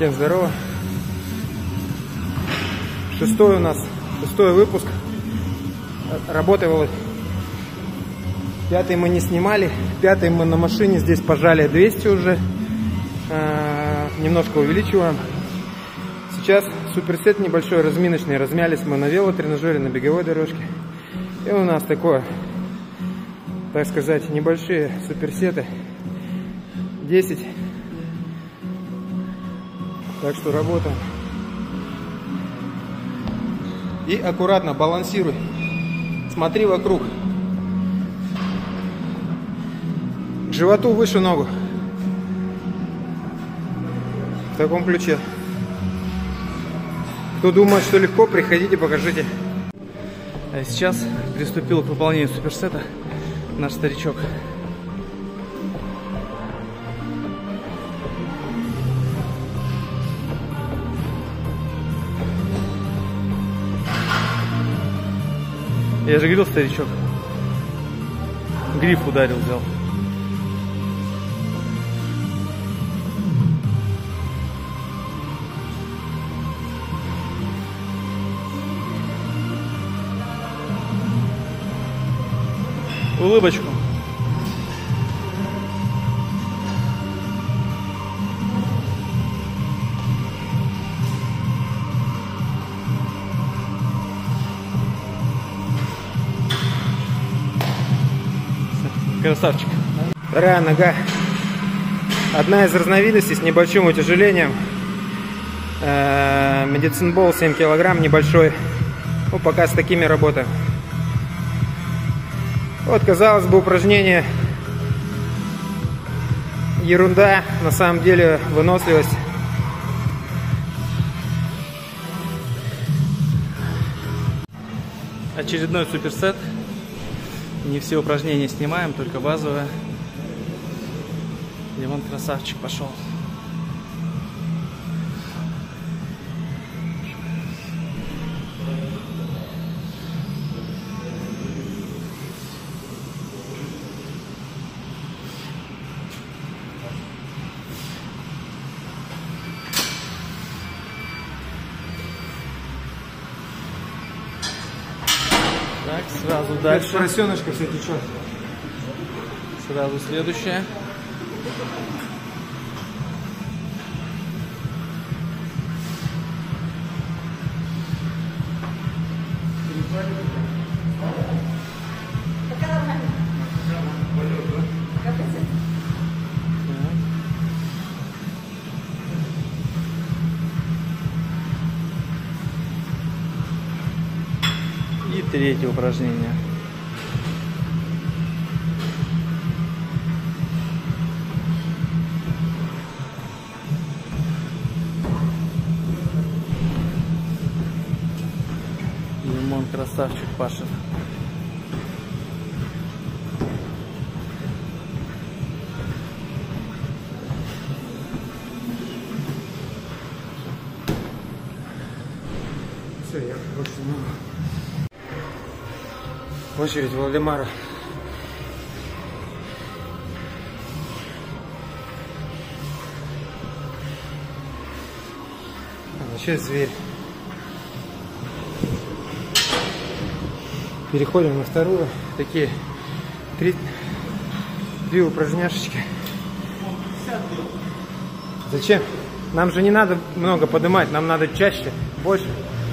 Всем здорово. Шестой выпуск. Работал. Пятый мы не снимали. Пятый мы на машине здесь пожали 200 уже. Немножко увеличиваем. Сейчас суперсет небольшой, разминочный. Размялись мы на велотренажере, на беговой дорожке. И у нас такое, так сказать, небольшие суперсеты. 10. Так что работаем. И аккуратно балансируй. Смотри вокруг. К животу выше ногу. В таком ключе. Кто думает, что легко, приходите, покажите. А сейчас приступил к выполнению суперсета наш старичок. Я же говорил, старичок. Гриф ударил, взял. Улыбочку. Красавчик. Вторая нога. Одна из разновидностей с небольшим утяжелением. Medicine Ball 7 килограмм, небольшой. Ну, пока с такими работаем. Вот, казалось бы, упражнение ерунда, на самом деле выносливость. Очередной суперсет. Не все упражнения снимаем, только базовые. И вон красавчик пошел. Так, сразу дальше. Поросеночка все течет. Сразу следующее. И третье упражнение. Лимон красавчик пашет. Все, я больше не могу. Очередь Владимира. Сейчас зверь. Переходим на вторую. Такие три упражняшечки. Зачем? Нам же не надо много поднимать, нам надо чаще, больше.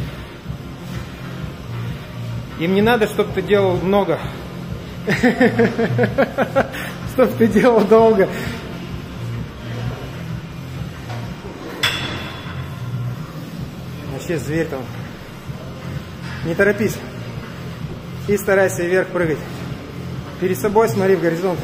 Им не надо, чтобы ты делал много. Чтобы ты делал долго. Вообще зверь там. Не торопись. И старайся вверх прыгать. Перед собой смотри в горизонт.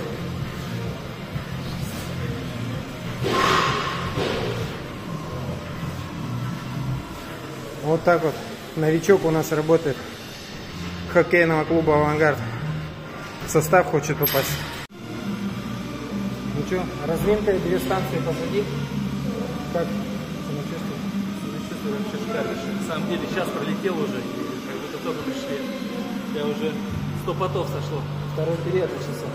Вот так вот новичок у нас работает. Хоккейного клуба «Авангард». В состав хочет попасть. Ну что, разминка, 2 станции позади. Как самочувствие? Самочувствие вообще шикарно. На самом деле сейчас пролетел уже, как будто только пришли. Я уже 100 потов сошло. Второй период начался.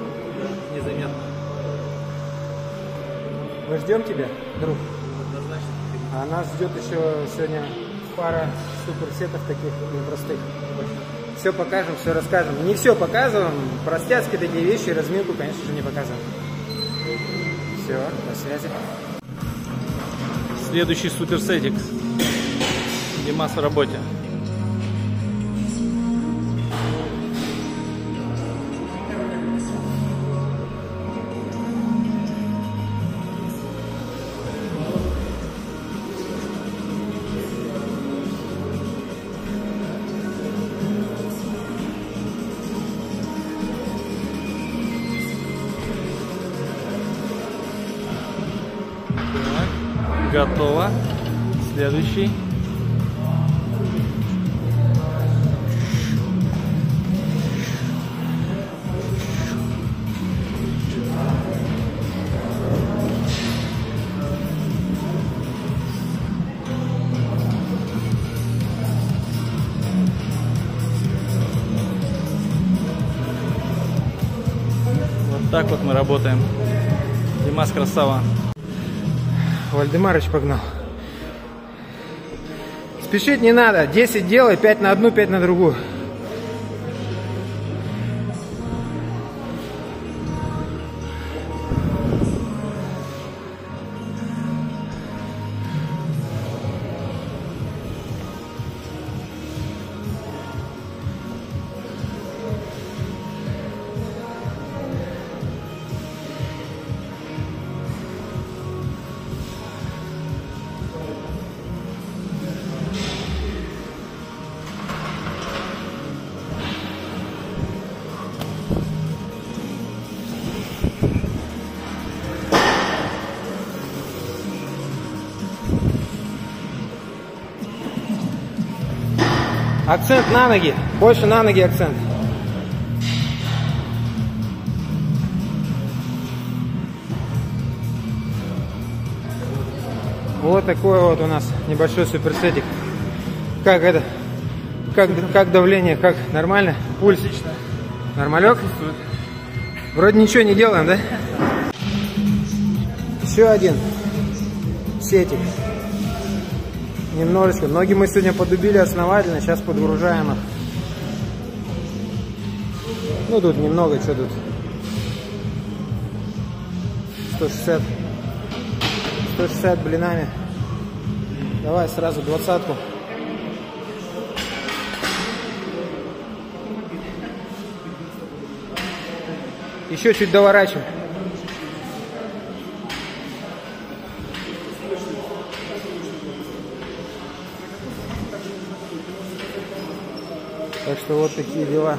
Незаметно. Мы ждем тебя, друг. Однозначно. А нас ждет еще сегодня пара суперсетов таких непростых. Все покажем, все расскажем. Не все показываем, простецкие такие вещи, разминку, конечно же, не показываем. Все, до связи. Следующий суперсетик. Димас в работе. Готово. Следующий. Вот так вот мы работаем. Димас красава. Вальдемарыч погнал. Спешить не надо. 10 делай, 5 на одну, 5 на другую. Акцент на ноги. Больше на ноги акцент. Вот такой вот у нас небольшой суперсетик. Как это? Как давление? Как? Нормально? Пульс? Нормалек? Вроде ничего не делаем, да? Еще один сетик. Немножечко. Ноги мы сегодня подубили основательно, сейчас подгружаем их. Ну тут немного, что тут? 160 блинами. Давай сразу 20-ку. Еще чуть доворачиваем. Так что вот такие дела.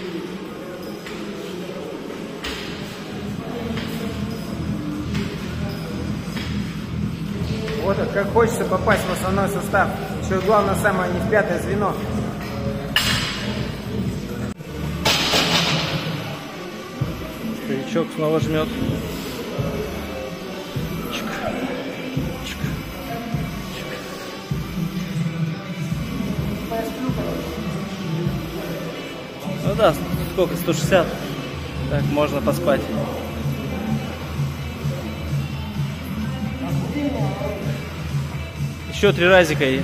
Вот как хочется попасть в основной состав. Еще главное самое, не в пятое звено. Старичок снова жмет. Ну да, сколько? 160. Так, можно поспать. Еще 3 разика и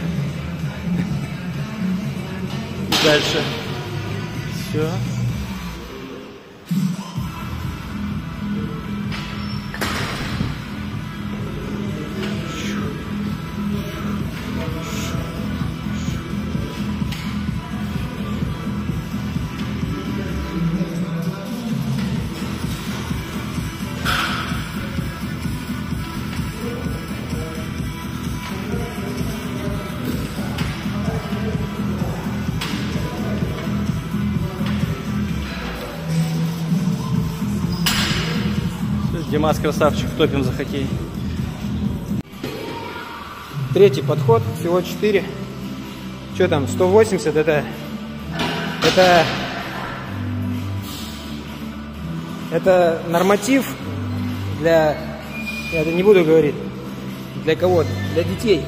дальше. Все. Димас красавчик, топим за хоккей. Третий подход, всего 4. Что там, 180, это норматив для, я это не буду говорить, для кого-то, для детей.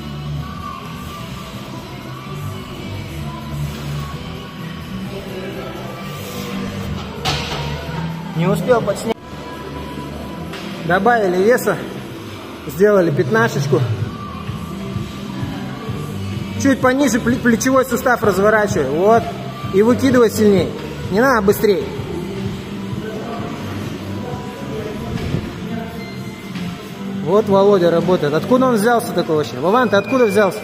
Не успел подснять. Добавили веса, сделали 15-шку. Чуть пониже плечевой сустав разворачивай. Вот. И выкидывай сильнее. Не надо, быстрее. Вот Володя работает. Откуда он взялся такой вообще? Вован, ты откуда взялся?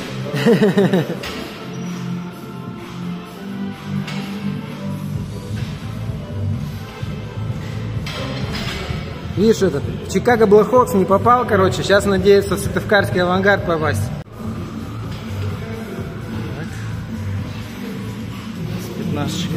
Видишь, этот Чикаго Блэкхокс не попал, короче. Сейчас надеется в Сыктывкарский Авангард попасть. 15.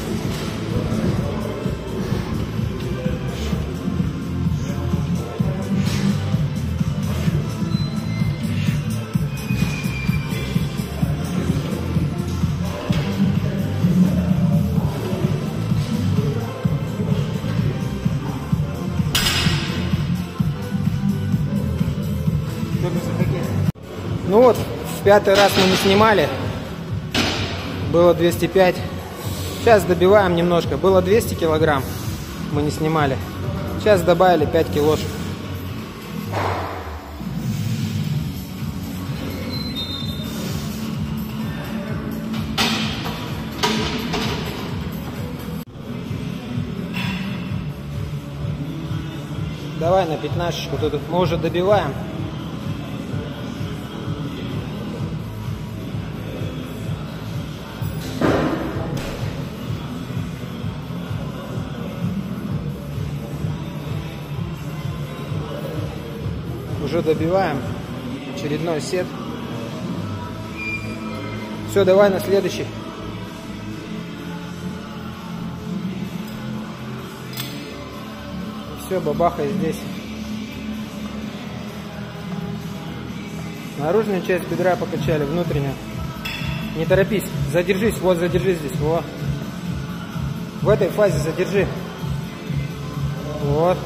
Ну вот, в 5-й раз мы не снимали. Было 205. Сейчас добиваем немножко. Было 200 килограмм. Мы не снимали. Сейчас добавили 5 килошек. Давай на 15-шку. Тут мы уже добиваем. Уже добиваем очередной сет. Все, давай на следующий. Все, бабахай здесь. Наружную часть бедра покачали, внутреннюю. Не торопись, задержись, вот задержись здесь. Вот. В этой фазе задержи. Вот.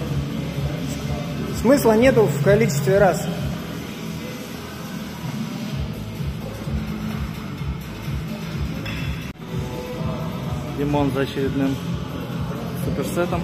Смысла нету в количестве раз. Димон за очередным суперсетом.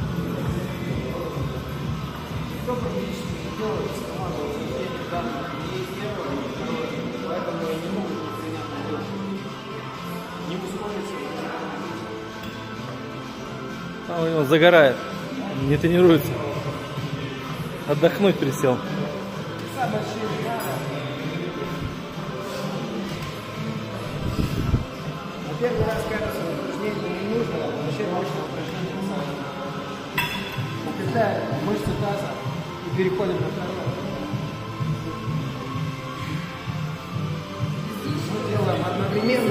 А у него загорает, не тренируется. Отдохнуть присел. На первый раз, кажется, упражнение не нужно, вообще мощное упражнение. Укрепляем мышцы таза и переходим на второе. Мы делаем одновременно,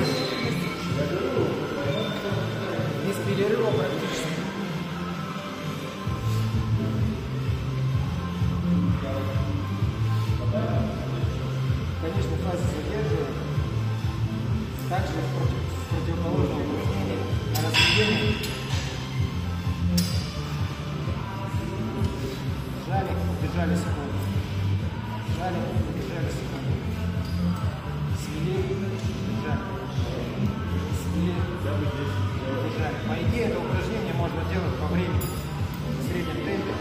без перерыва практически. Конечно, фазы задерживаем. Также в противоположном упражнении на разведение. Жали, удержали секунду. Жали, удержали секунду. Свели, удержали. Свели, удержали. По идее, это упражнение можно делать по времени. В среднем темпе.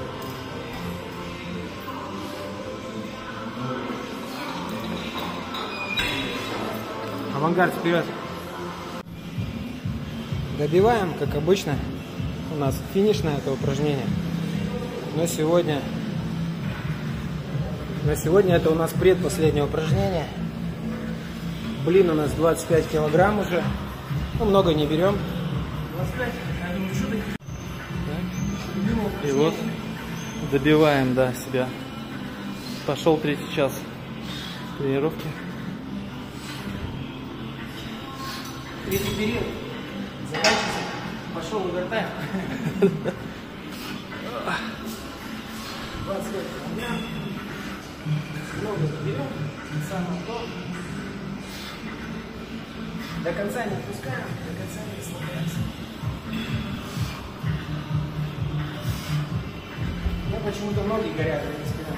Авангард вперед. Добиваем, как обычно. У нас финишное это упражнение. Но сегодня это у нас предпоследнее упражнение. Блин, у нас 25 килограмм уже. Ну, много не берем. 25, я думаю, что ты... И вот добиваем, да, себя. Пошел 3-й час тренировки. Третий период. Заканчивается. Пошел овертайм. 20 лет дня. Много заберем. Самое то. До конца не отпускаем, до конца не расслабляемся. Ну, почему-то ноги горят за спиной.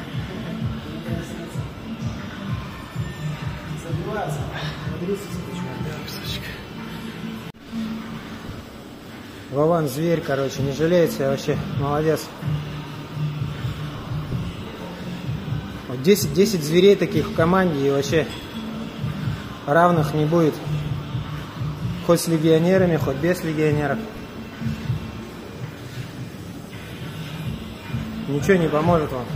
Забиваются. Вован зверь, короче, не жалеет себя вообще, молодец. Вот 10 зверей таких в команде, и вообще равных не будет. Хоть с легионерами, хоть без легионеров. Ничего не поможет вам.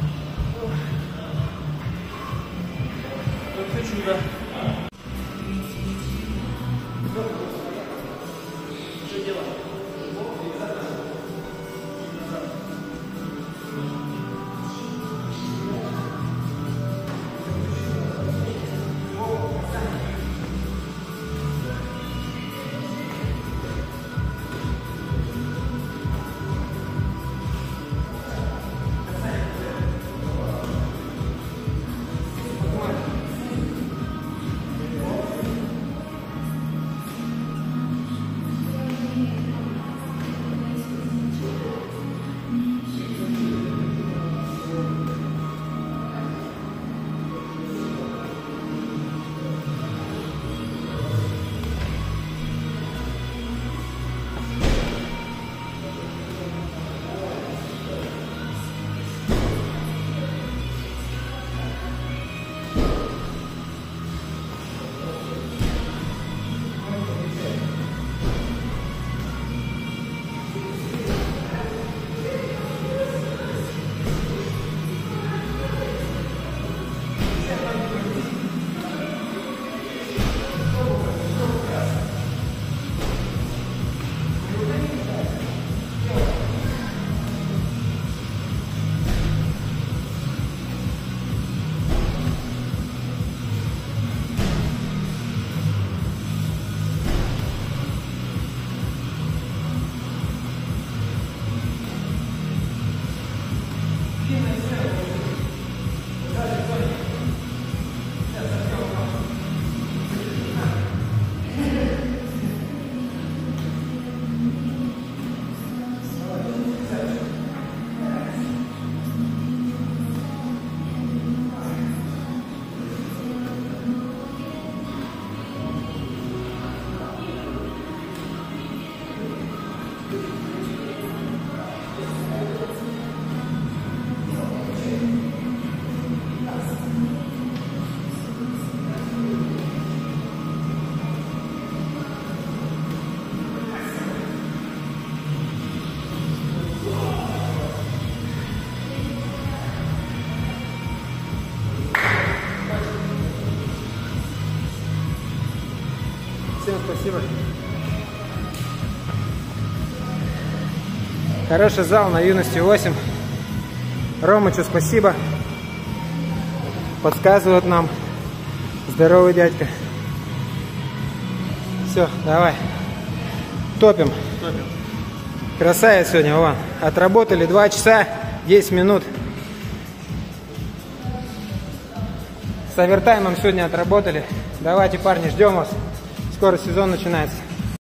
Всем спасибо. Хороший зал на Юности 8. Ромычу спасибо. Подсказывают нам. Здоровый дядька. Все, давай. Топим. Красавец сегодня, Вован. Отработали 2 часа 10 минут. С овертаймом сегодня отработали. Давайте, парни, ждем вас. Скоро сезон начинается.